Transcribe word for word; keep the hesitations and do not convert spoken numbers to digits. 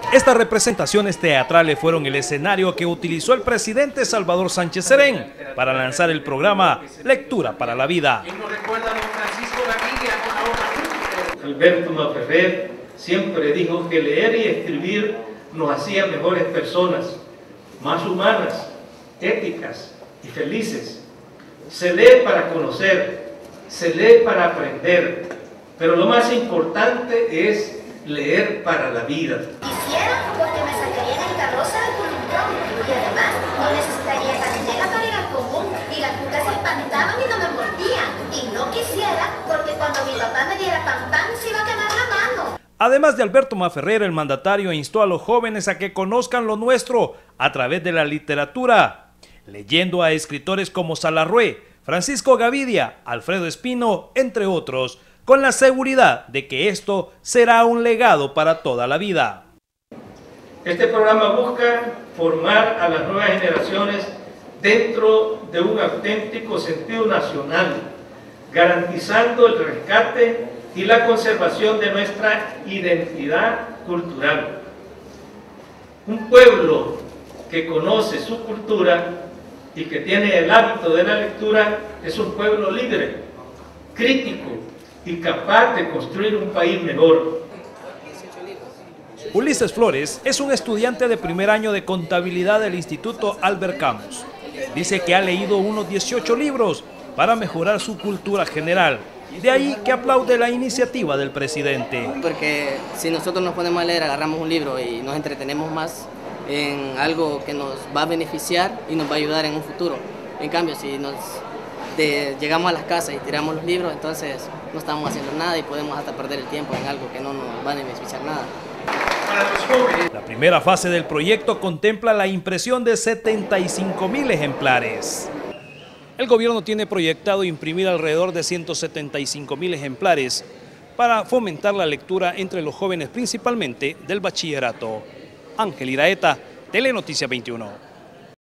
Estas representaciones teatrales fueron el escenario que utilizó el presidente Salvador Sánchez Serén para lanzar el programa Lectura para la Vida. Alberto Maferrer siempre dijo que leer y escribir nos hacía mejores personas, más humanas, éticas y felices. Se lee para conocer, se lee para aprender, pero lo más importante es leer para la vida. Quisiera porque me sacaría en el carroza del columbrón y además no necesitaría candela para ir al común y las cucas se espantaban y no me mordían. Y no quisiera porque cuando mi papá me diera pan pan se iba a quemar la mano. Además de Alberto Maferrer, el mandatario instó a los jóvenes a que conozcan lo nuestro a través de la literatura, leyendo a escritores como Salarrué, Francisco Gavidia, Alfredo Espino, entre otros, con la seguridad de que esto será un legado para toda la vida. Este programa busca formar a las nuevas generaciones dentro de un auténtico sentido nacional, garantizando el rescate y la conservación de nuestra identidad cultural. Un pueblo que conoce su cultura y que tiene el hábito de la lectura es un pueblo libre, crítico y capaz de construir un país mejor. Ulises Flores es un estudiante de primer año de contabilidad del Instituto Albert Camus. Dice que ha leído unos dieciocho libros para mejorar su cultura general. De ahí que aplaude la iniciativa del presidente. Porque si nosotros nos ponemos a leer, agarramos un libro y nos entretenemos más en algo que nos va a beneficiar y nos va a ayudar en un futuro. En cambio, si nos de, llegamos a las casas y tiramos los libros, entonces no estamos haciendo nada y podemos hasta perder el tiempo en algo que no nos va a beneficiar nada. La primera fase del proyecto contempla la impresión de setenta y cinco mil ejemplares. El gobierno tiene proyectado imprimir alrededor de ciento setenta y cinco mil ejemplares para fomentar la lectura entre los jóvenes, principalmente del bachillerato. Ángel Iraeta, Telenoticias veintiuno.